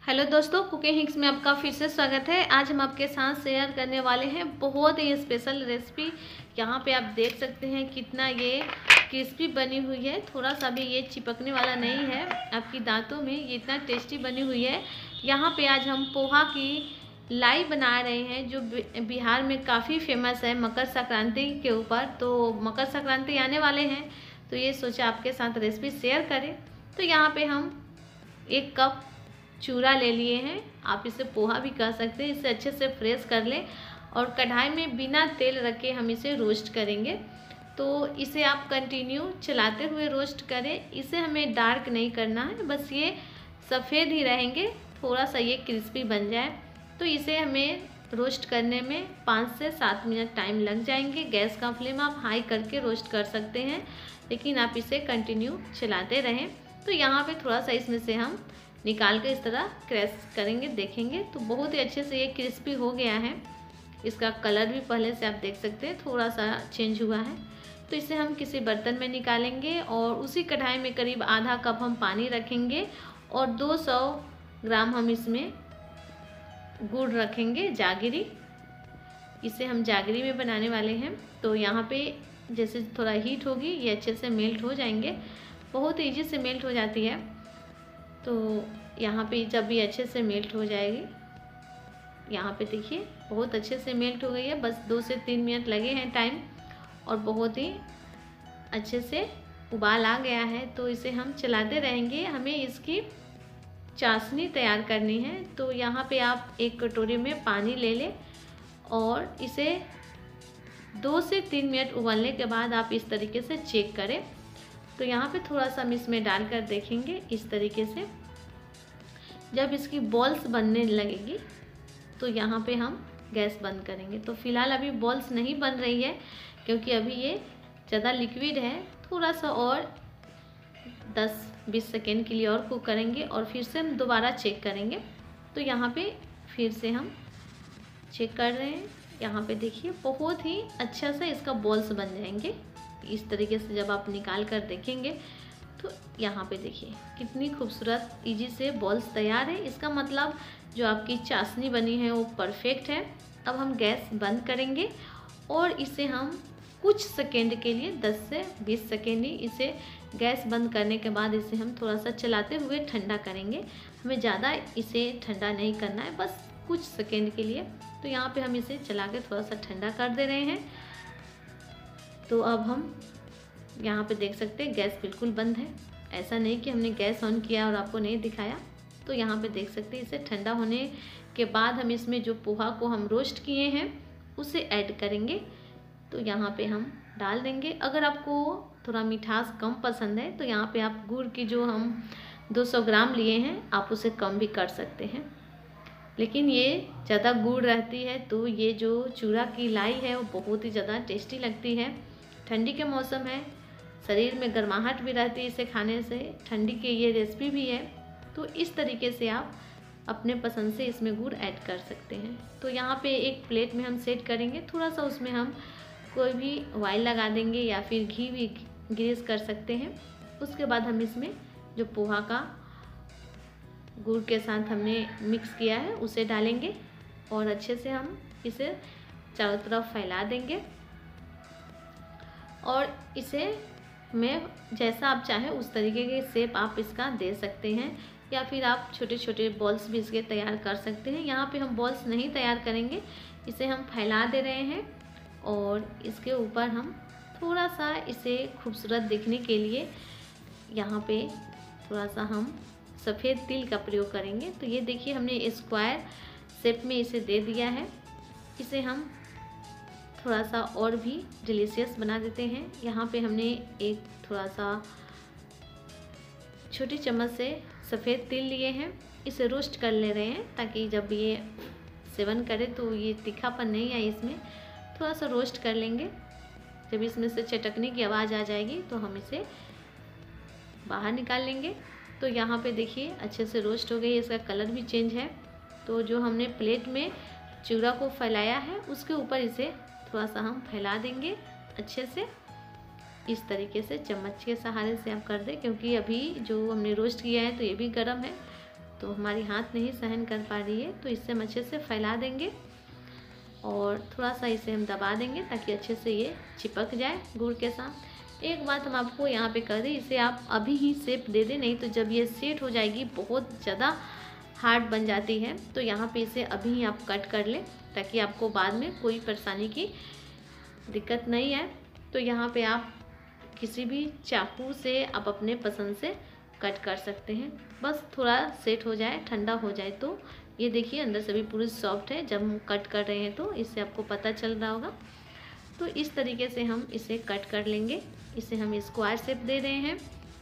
Hello दोस्तों, cooking Hicks में आपका फिर से स्वागत है। आज हम आपके साथ शेयर करने वाले हैं बहुत ही स्पेशल रेसिपी। यहाँ पे आप देख सकते हैं कितना ये क्रिस्पी बनी हुई है। थोड़ा सा भी ये चिपकने वाला नहीं है आपकी दांतों में, ये इतना टेस्टी बनी हुई है। यहाँ पे आज हम पोहा की लाई बना रहे हैं जो बिहार में काफ़ी फेमस है मकर संक्रांति के ऊपर। तो मकर संक्रांति आने वाले हैं तो ये सोचा आपके साथ रेसिपी शेयर करें। तो यहाँ पे हम 1 कप चूरा ले लिए हैं, आप इसे पोहा भी कह सकते हैं। इसे अच्छे से फ्रेश कर लें और कढ़ाई में बिना तेल रखे हम इसे रोस्ट करेंगे। तो इसे आप कंटिन्यू चलाते हुए रोस्ट करें। इसे हमें डार्क नहीं करना है, बस ये सफ़ेद ही रहेंगे, थोड़ा सा ये क्रिस्पी बन जाए। तो इसे हमें रोस्ट करने में 5 से 7 मिनट टाइम लग जाएंगे। गैस का फ्लेम आप हाई करके रोस्ट कर सकते हैं, लेकिन आप इसे कंटिन्यू चलाते रहें। तो यहाँ पे थोड़ा सा इसमें से हम निकाल के इस तरह क्रैश करेंगे, देखेंगे तो बहुत ही अच्छे से ये क्रिस्पी हो गया है। इसका कलर भी पहले से आप देख सकते हैं थोड़ा सा चेंज हुआ है। तो इसे हम किसी बर्तन में निकालेंगे और उसी कढ़ाई में करीब आधा कप हम पानी रखेंगे और 200 ग्राम हम इसमें गुड़ रखेंगे, जागरी। इसे हम जागरी में बनाने वाले हैं। तो यहाँ पे जैसे थोड़ा हीट होगी ये अच्छे से मेल्ट हो जाएंगे, बहुत ईजी से मेल्ट हो जाती है। तो यहाँ पे जब ये अच्छे से मेल्ट हो जाएगी, यहाँ पे देखिए बहुत अच्छे से मेल्ट हो गई है। बस 2 से 3 मिनट लगे हैं टाइम और बहुत ही अच्छे से उबाल आ गया है। तो इसे हम चलाते रहेंगे, हमें इसकी चाशनी तैयार करनी है। तो यहाँ पे आप 1 कटोरी में पानी ले लें और इसे 2 से 3 मिनट उबालने के बाद आप इस तरीके से चेक करें। तो यहाँ पे थोड़ा सा हम इसमें डालकर देखेंगे इस तरीके से। जब इसकी बॉल्स बनने लगेगी तो यहाँ पे हम गैस बंद करेंगे। तो फिलहाल अभी बॉल्स नहीं बन रही है क्योंकि अभी ये ज़्यादा लिक्विड है। थोड़ा सा और 10-20 सेकेंड के लिए और कुक करेंगे और फिर से हम दोबारा चेक करेंगे। तो यहाँ पे फिर से हम चेक कर रहे हैं। यहाँ पे देखिए बहुत ही अच्छा सा इसका बॉल्स बन जाएंगे इस तरीके से। जब आप निकाल कर देखेंगे तो यहाँ पे देखिए कितनी खूबसूरत इजी से बॉल्स तैयार है। इसका मतलब जो आपकी चाशनी बनी है वो परफेक्ट है। अब हम गैस बंद करेंगे और इसे हम कुछ सेकेंड के लिए 10 से 20 सेकेंड ही इसे गैस बंद करने के बाद इसे हम थोड़ा सा चलाते हुए ठंडा करेंगे। हमें ज़्यादा इसे ठंडा नहीं करना है, बस कुछ सेकेंड के लिए। तो यहाँ पे हम इसे चला के थोड़ा सा ठंडा कर दे रहे हैं। तो अब हम यहाँ पे देख सकते हैं गैस बिल्कुल बंद है। ऐसा नहीं कि हमने गैस ऑन किया और आपको नहीं दिखाया। तो यहाँ पे देख सकते हैं इसे ठंडा होने के बाद हम इसमें जो पोहा को हम रोस्ट किए हैं उसे ऐड करेंगे। तो यहाँ पे हम डाल देंगे। अगर आपको थोड़ा मिठास कम पसंद है तो यहाँ पे आप गुड़ की जो हम 200 ग्राम लिए हैं आप उसे कम भी कर सकते हैं, लेकिन ये ज़्यादा गुड़ रहती है तो ये जो चूरा की लाई है वो बहुत ही ज़्यादा टेस्टी लगती है। ठंडी के मौसम है, शरीर में गर्माहट भी रहती है इसे खाने से, ठंडी की ये रेसिपी भी है। तो इस तरीके से आप अपने पसंद से इसमें गुड़ ऐड कर सकते हैं। तो यहाँ पे एक प्लेट में हम सेट करेंगे, थोड़ा सा उसमें हम कोई भी ऑयल लगा देंगे या फिर घी भी ग्रीस कर सकते हैं। उसके बाद हम इसमें जो पोहा का गुड़ के साथ हमने मिक्स किया है उसे डालेंगे और अच्छे से हम इसे चारों तरफ फैला देंगे। और इसे में जैसा आप चाहें उस तरीके के शेप आप इसका दे सकते हैं या फिर आप छोटे छोटे बॉल्स भी इसके तैयार कर सकते हैं। यहाँ पे हम बॉल्स नहीं तैयार करेंगे, इसे हम फैला दे रहे हैं और इसके ऊपर हम थोड़ा सा इसे खूबसूरत दिखने के लिए यहाँ पे थोड़ा सा हम सफ़ेद तिल का प्रयोग करेंगे। तो ये देखिए हमने स्क्वायर शेप में इसे दे दिया है। इसे हम थोड़ा सा और भी डिलीशियस बना देते हैं। यहाँ पे हमने एक थोड़ा सा छोटी चम्मच से सफ़ेद तिल लिए हैं, इसे रोस्ट कर ले रहे हैं ताकि जब ये सेवन करे तो ये तीखापन नहीं आए। इसमें थोड़ा सा रोस्ट कर लेंगे। जब इसमें से चटकने की आवाज़ आ जाएगी तो हम इसे बाहर निकाल लेंगे। तो यहाँ पे देखिए अच्छे से रोस्ट हो गई, इसका कलर भी चेंज है। तो जो हमने प्लेट में चूरा को फैलाया है उसके ऊपर इसे थोड़ा सा हम फैला देंगे अच्छे से। इस तरीके से चम्मच के सहारे से आप कर दें, क्योंकि अभी जो हमने रोस्ट किया है तो ये भी गर्म है। तो हमारी हाथ नहीं सहन कर पा रही है, तो इससे हम अच्छे से फैला देंगे और थोड़ा सा इसे हम दबा देंगे ताकि अच्छे से ये चिपक जाए गुड़ के साथ। एक बात हम आपको यहाँ पे कर दें, इसे आप अभी ही शेप दे दें, नहीं तो जब ये सेट हो जाएगी बहुत ज़्यादा हार्ड बन जाती है। तो यहाँ पे इसे अभी ही आप कट कर लें ताकि आपको बाद में कोई परेशानी की दिक्कत नहीं है। तो यहाँ पे आप किसी भी चाकू से आप अपने पसंद से कट कर सकते हैं। बस थोड़ा सेट हो जाए, ठंडा हो जाए। तो ये देखिए अंदर से भी पूरी सॉफ्ट है। जब हम कट कर रहे हैं तो इससे आपको पता चल रहा होगा। तो इस तरीके से हम इसे कट कर लेंगे। इसे हम स्क्वायर शेप दे रहे हैं।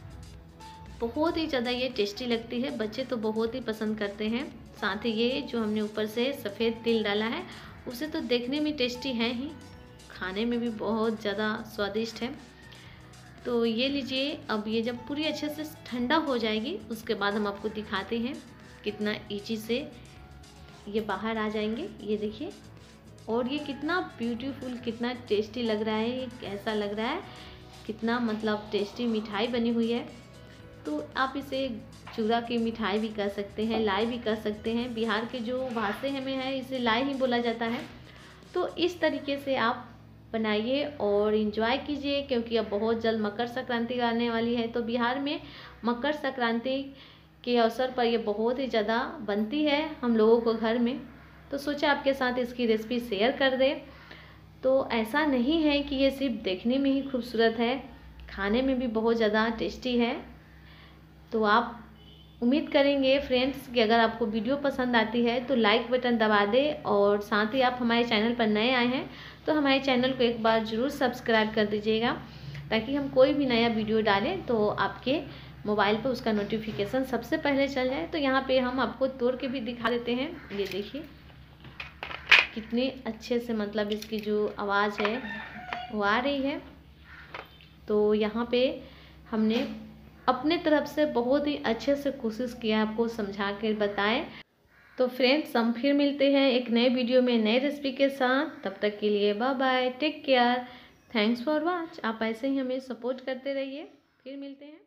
बहुत ही ज़्यादा ये टेस्टी लगती है, बच्चे तो बहुत ही पसंद करते हैं। साथ ही ये जो हमने ऊपर से सफ़ेद तिल डाला है उसे तो देखने में टेस्टी है ही, खाने में भी बहुत ज़्यादा स्वादिष्ट है। तो ये लीजिए, अब ये जब पूरी अच्छे से ठंडा हो जाएगी उसके बाद हम आपको दिखाते हैं कितना ईजी से ये बाहर आ जाएंगे। ये देखिए, और ये कितना ब्यूटीफुल, कितना टेस्टी लग रहा है। ये कैसा लग रहा है, कितना मतलब टेस्टी मिठाई बनी हुई है। तो आप इसे चूड़ा की मिठाई भी कर सकते हैं, लाई भी कर सकते हैं। बिहार के जो भाषा में है इसे लाई ही बोला जाता है। तो इस तरीके से आप बनाइए और इन्जॉय कीजिए, क्योंकि अब बहुत जल्द मकर संक्रांति आने वाली है। तो बिहार में मकर संक्रांति के अवसर पर ये बहुत ही ज़्यादा बनती है हम लोगों को घर में। तो सोचा आपके साथ इसकी रेसिपी शेयर कर दें। तो ऐसा नहीं है कि ये सिर्फ देखने में ही खूबसूरत है, खाने में भी बहुत ज़्यादा टेस्टी है। तो आप उम्मीद करेंगे फ्रेंड्स कि अगर आपको वीडियो पसंद आती है तो लाइक बटन दबा दें, और साथ ही आप हमारे चैनल पर नए आए हैं तो हमारे चैनल को एक बार ज़रूर सब्सक्राइब कर दीजिएगा, ताकि हम कोई भी नया वीडियो डालें तो आपके मोबाइल पर उसका नोटिफिकेशन सबसे पहले चल जाए। तो यहाँ पे हम आपको तोड़ के भी दिखा देते हैं। ये देखिए कितने अच्छे से मतलब इसकी जो आवाज़ है वो आ रही है। तो यहाँ पे हमने अपने तरफ से बहुत ही अच्छे से कोशिश किया आपको समझा कर बताएं। तो फ्रेंड्स, हम फिर मिलते हैं एक नए वीडियो में नए रेसिपी के साथ। तब तक के लिए bye bye, take care, thanks for watch. आप ऐसे ही हमें सपोर्ट करते रहिए। फिर मिलते हैं।